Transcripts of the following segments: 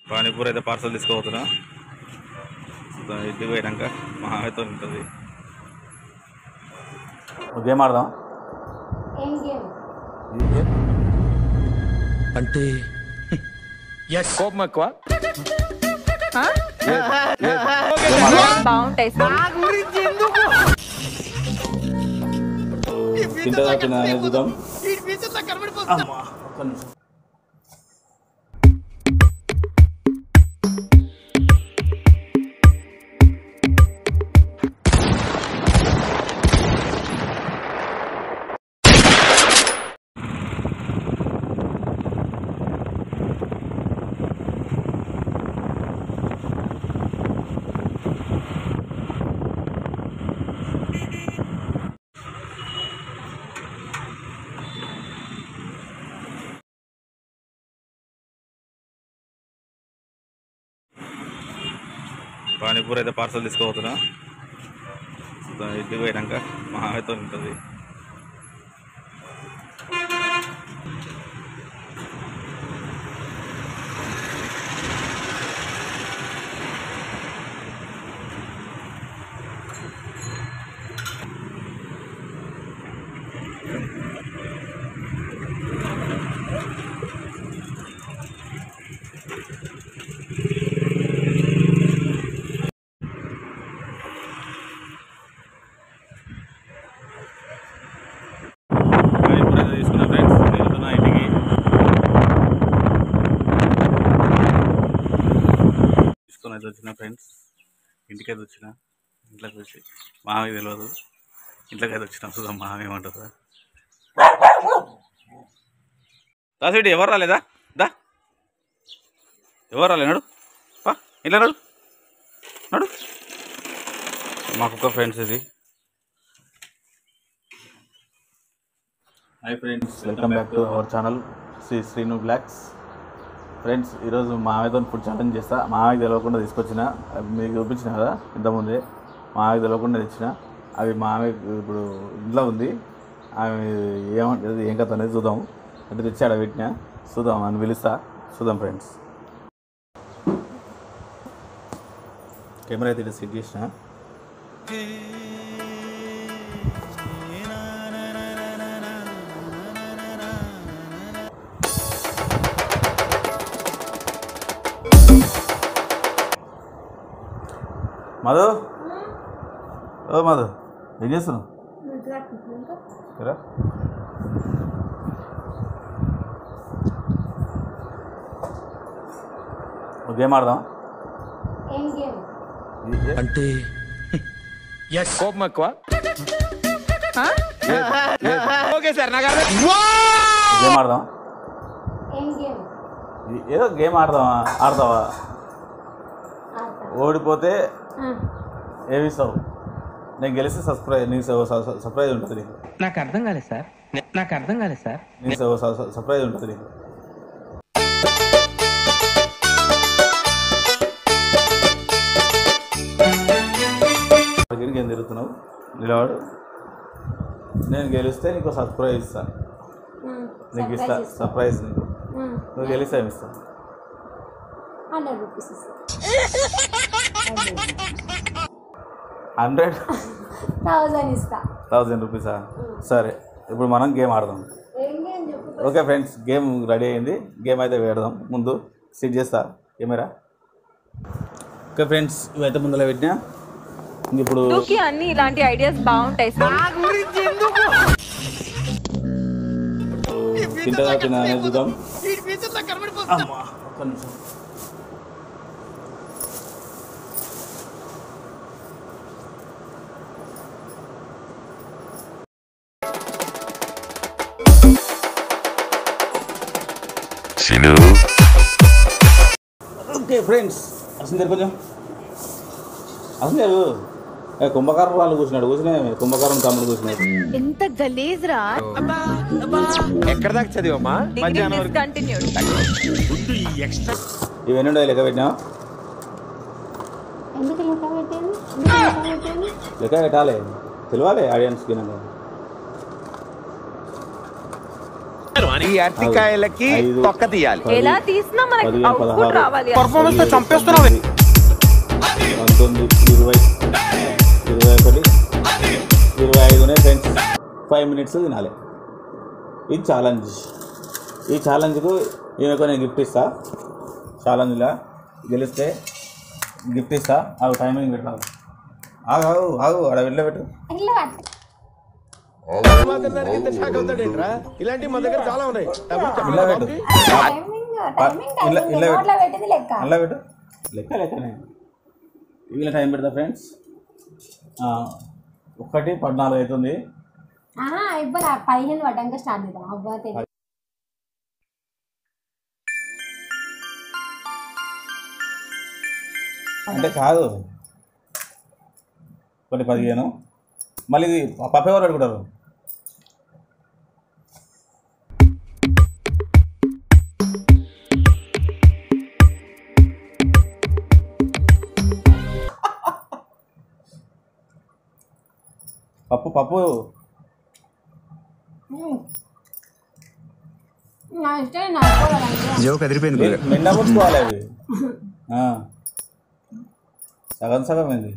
పానీపూరి అయితే పార్సల్ తీసుకోబోతున్నా. ఇంటికి పోయాక మా ఆమెతో ఉంటుంది. గేమ్ ఆడదాం. అంటే కోపం ఎక్కువ బాగుంటాయి చూద్దాం. పానీపూరి అయితే పార్సల్ తీసుకోబోతున్నా. ఇంటికి పోయాక మా ఆమెతో ఉంటుంది. తీసుకున్నా ఫ్రెండ్స్, వెళ్తున్నా ఇంటికి. తీసుకొని అయితే వచ్చిన ఫ్రెండ్స్, ఇంటికి అయితే వచ్చిన. ఇంట్లోకి వచ్చి మామయ్య తెలియదు, ఇంట్లోకి అయితే వచ్చిన. చూద్దాం మామయ్య ఏమంటుందా. దాసిరెడ్డి ఎవరు రాలేదా? దా, ఎవరు రాలే, నడు పా, ఇలా నడు నడు. మాకొక ఫ్రెండ్స్ ఇది. Hi friends, welcome back to our channel Srinu blogs. Friends, ఈరోజు మామయ్యతో ఫుడ్ ఛాలెంజ్ చేస్తా. మామయ్యకి తెలియకుండా తీసుకొచ్చిన, మీకు చూపించిన కదా ఇంతకుముందే. మామయ్యకి తెలియకుండా తెచ్చిన. అవి మామయ్య ఇప్పుడు ఇంట్లో ఉంది. ఆమె ఏమంటుంది ఏం కథ అనేది చూద్దాం. అంటే తెచ్చాడ పెట్టినా, చూద్దాం అని పిలుస్తా. చూద్దాం ఫ్రెండ్స్. కెమెరా అయితే సెట్ చేసిన. మధు, ఓ మధు, ఏం చేస్తున్నావు? గేమ్ ఆడదాం. అంటే కోపం ఎక్కువ. ఓకే సార్, గేమ్ ఆడదాం. ఏదో గేమ్ ఆడతావా? ఓడిపోతే ఏమిస్తావు? నేను గెలిస్తే సర్ప్రైజ్ ఉంటుంది నీకు. నాకు అర్థం కాలేదు సార్. సర్ప్రైజ్ ఉంటుంది నీకు. ఏం తిరుగుతున్నావు? నిలవాడు. నేను గెలిస్తే నీకు సర్ప్రైజ్ ఇస్తాను. నీకు ఇస్తా సర్ప్రైజ్. నీకు నువ్వు గెలిస్తే ఏమి ఇస్తాను? 100 రూపీస్. 100,000 ఇస్తా. 1000 రూపీసా? సరే, ఇప్పుడు మనం గేమ్ ఆడదాం. ఓకే ఫ్రెండ్స్, గేమ్ రెడీ అయింది. గేమ్ అయితే వేడదాం. ముందు సెట్ చేస్తా కెమెరా. ఓకే ఫ్రెండ్స్, ఇవైతే ముందులో పెట్టినా. ఇప్పుడు అన్ని ఇలాంటి ఐడియాస్ బాగుంటాయి సార్. తింటా చూద్దాం. అమ్మా, ఒక్క నిమిషం. ఓకే ఫ్రెండ్స్, అసలు కొంచెం అసలు కుంభకారం వాళ్ళు కూర్చున్నాడు. కుంభకారం తమ్ముడు కూర్చున్నాడు. ఎంత గలీజ్ రా. ఎక్కడ దాకా చదివమ్మా? ఇవన్నీ ఉండే లెక్క పెట్టినా. లెక్క పెట్టాలి, తెలియాలి ఆడియన్స్కి. ఈ అరటికాయలకి ఐదు, తొక్క తీయాలి. ఎలా తీసినా మనకి 15, అవుట్పుట్ 16, రావాలి. పర్ఫార్మెన్స్ తో చంపేస్తున్నావు. 19, 20, 21, 25 ఫ్రెండ్స్. 5 minutes తినాలి. ఇది ఛాలెంజ్. ఈ ఛాలెంజ్కు ఈమెకు నేను గిఫ్ట్ ఇస్తా. ఛాలెంజ్లా గెలిస్తే గిఫ్ట్ ఇస్తా. అవి టైమింగ్ పెట్టాలి. ఆగు ఆడ వెళ్ళబెట్టు. ఇలాంటివి మన దగ్గర చాలా ఉన్నాయి. వెళ్ళబెట్టు అలా పెట్టు. లెక్కనే వీళ్ళ టైం పెడతా ఫ్రెండ్స్. 1:14 అవుతుంది. 15 పడ్డాక స్టార్ట్ చేద్దాం. అంటే కాదు 15. మళ్ళీ ఇది పప్పు ఎవరు పెట్టుకుంటారు? పప్పు నిండా పుచ్చుకోవాలి. అవి సగం ఏంది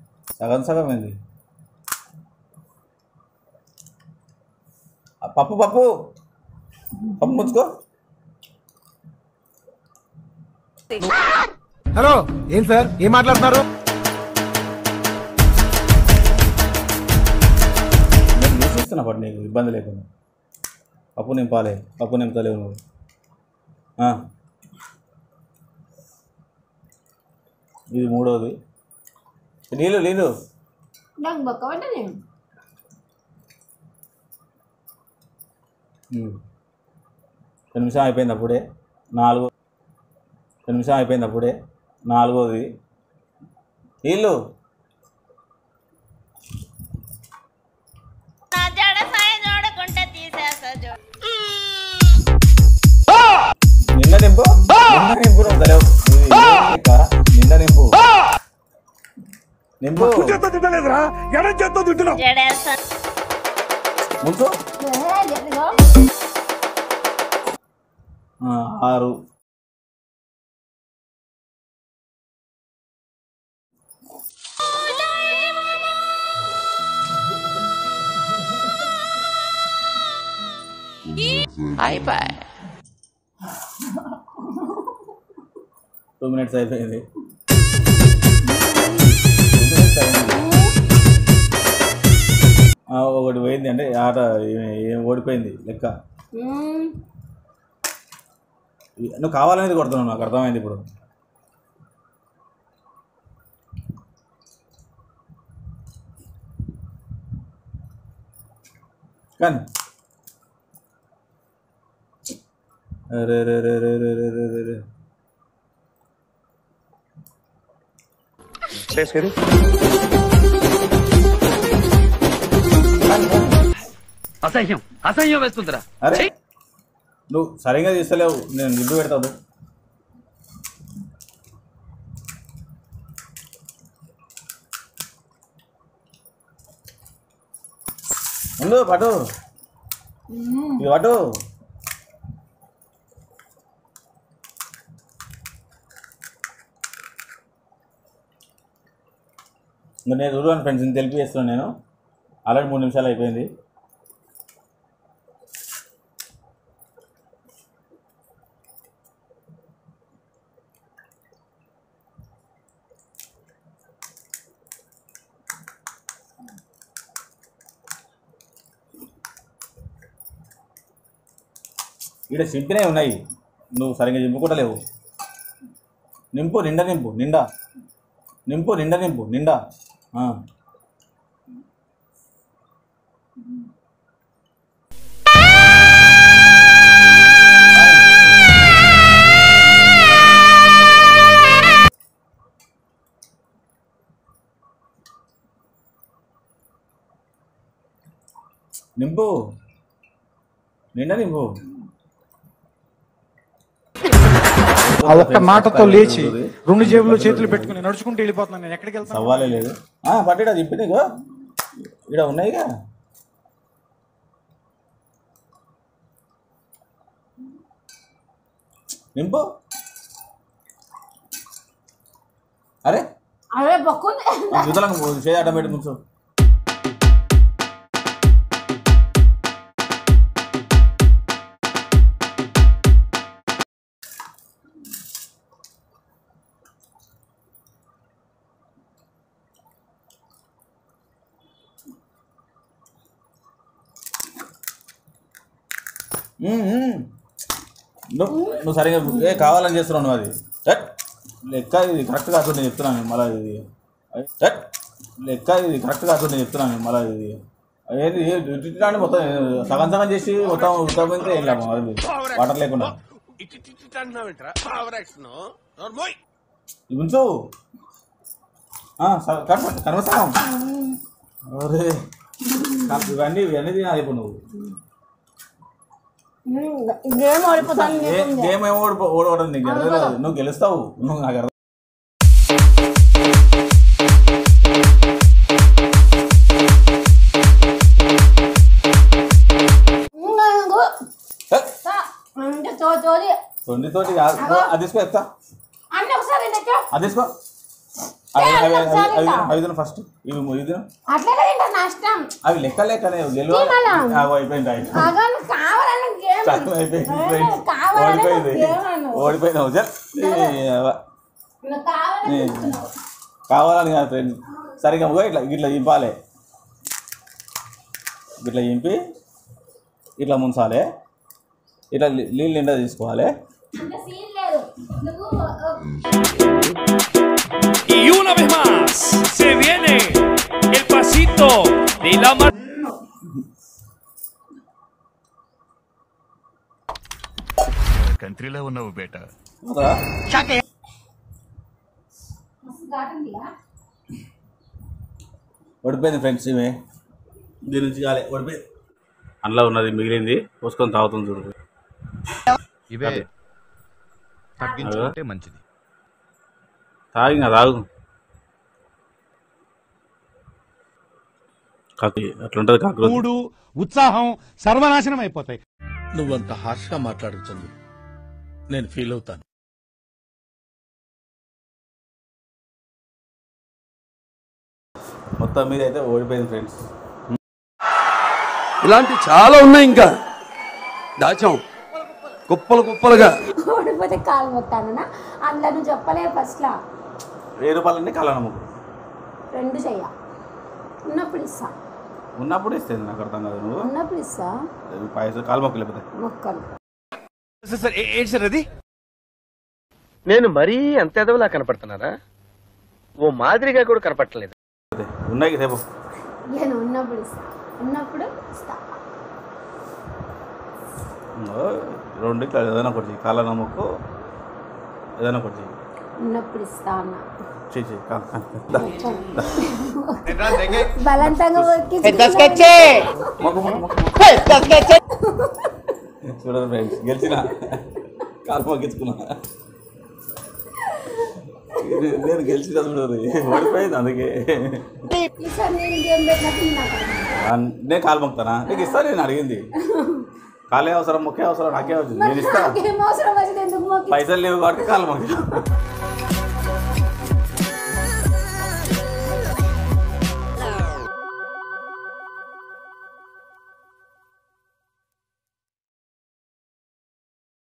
పప్పు ముచ్చుకో. హలో, ఏం సార్, ఏం మాట్లాడుతున్నారు? నేను చూసిస్తున్నా పట్టు, నీకు ఇబ్బంది లేకుండా. పప్పు నింపుతలేవు నువ్వు. ఇది 3వది. నీళ్ళు నాకు బొక్కబట్ట నేను 2 నిమిషం అయిపోయింది అప్పుడే. 2 నిమిషం అయిపోయింది అప్పుడే. 4వది నీళ్ళు. నిండ నింపు నిండ నింపు ముందు 6. అయిపోయి 2 minutes అయిపోయింది. ఒకటి పోయింది అంటే ఆట ఓడిపోయింది లెక్క. నువ్వు కావాలనేది కొడుతున్నావు, నాకు అర్థమైంది ఇప్పుడు. కానీ రే అసహ్యం వేస్తుందిరా. అరే నువ్వు సరిగ్గా తీస్తలేవు, నేను నిండు పెడతావు. ముందు పటు ఇది పటు. నేను చూడను ఫ్రెండ్స్, నేను తెలిపి చేస్తున్నాను. నేను ఆల్రెడీ 3 నిమిషాలు అయిపోయింది. ఇక్కడ చింపినే ఉన్నాయి, నువ్వు సరిగ్గా చింపుకుంటలేవు. నింపు నిండా నిండా. నిండా నింపు. ఆ ఒక్క మాటతో లేచి 2 జేబుల్లో చేతులు పెట్టుకుని నడుచుకుంటూ వెళ్ళిపోతున్నాను. నేను ఎక్కడికి వెళ్తాను? సవాలే లేదు. పట్టేడా చింపి నీకు ఇక్కడ ఉన్నాయిగా. నింపు. అరే అరే బొక్కుంది. యుద్ధలకు చేయి అడ్డం పెట్టి కూర్చో. నువ్వు సరిగా కావాలని చేస్తున్నావు నువ్వు. అది లెక్క ఇది కరెక్ట్ కాదు నేను చెప్తున్నాను మళ్ళీ. ఇది లెక్క ఇది కరెక్ట్ కాదు నేను చెప్తున్నాను మళ్ళీ. ఇది ఏది ఇట్లాంటి మొత్తం సగం సగం చేసి మొత్తం ఉత్తమైతే వెళ్ళాము. అది వాటర్ లేకుండా ఉంచు. కనవసరం. అరే ఇవన్నీ తినాలి ఇప్పుడు నువ్వు. గేమ్ ఓడిపోతాను. గేమ్ ఏమో ఓడవడం నీకు తెలియదు. నువ్వు గెలుస్తావు. నువ్వు నాకు అర్థం. తొండితోటి కాదు. అది తీసుకో. చెప్తా అది తీసుకో. ఐదు ఫస్ట్ ఇవి అవి లెక్క లెక్కనే అయిపోయింది. ఓడిపోయినావు. కావాలని కాదు ఫ్రెండ్. సరిగా ఇట్లా ఇట్లా ఇంపాలి. ఇట్లా ఇంపి ఇట్లా ముంచాలి. ఇట్లా నీళ్ళు నిండా తీసుకోవాలి. Y una vez más se viene el pasito de la కంట్రీలో ఉన్నావు బేటా. ఓడిపోయింది ఫ్రెండ్స్. ఇవే దీని నుంచి కాలే ఓడిపోయింది. అందులో ఉన్నది మిగిలింది పోసుకొని తాగుతుంది చూడు. ఇవే తగ్గించుకుంటే మంచిది. తాగి తాగు. కాకి అట్లుంటది. కాకు మూడు ఉత్సాహం సర్వనాశనం అయిపోతాయి. నువ్వంత హార్ష్గా మాట్లాడుతుంది నేను ఫీల్ అవుతాను. మొత్తం మీద అయితే ఓడిపోయింది ఫ్రెండ్స్. ఇలాంటి చాలా ఉన్నాయి ఇంకా దాచాం కుప్పలు కుప్పలుగా. ఓడిపోతే కాలు మొత్తాను. అందులో నువ్వు చెప్పలేదు ఫస్ట్ లా. 1000 రూపాయలన్నీ కాలనమ్మకు. 2 చెయ్య. ఉన్నప్పుడు ఇస్తా. ఉన్నప్పుడు ఇస్తుంది. నాకు అర్థం కాదు. నువ్వు ఉన్నప్పుడు ఇస్తా. పైసలు కాలు మొక్కలు లేకపోతే మొక్కలు. ఏంటి సార్ అది? నేను మరీ అంత ఎదవలా కనపడుతున్నారా? ఓ మాదిరిగా కూడా కనపడలేదు. ఉన్నాయి రేపు. నేను ఉన్నప్పుడు ఇస్తా. ఉన్నప్పుడు ఇస్తా. రెండిట్లో ఏదైనా ఒకటి కాళ్ళ నమ్మకు. ఏదైనా ఒకటి ఉన్నప్పుడు ఇస్తా అన్నా. బలంతంగా చూడండి ఫ్రెండ్స్, గెలిచిన కాలు మొక్కించుకున్నా. నేను గెలిచిన చూడదు, ఓడిపోయింది. అందుకే నేను కాలు మొక్కుతానా? నీకు ఇస్తా. నేను అడిగింది కాలే అవసరం, మొక్కే అవసరం నాకే వచ్చింది. నేను ఇస్తా. పైసలు లేవు కాబట్టి కాలు మొక్కి.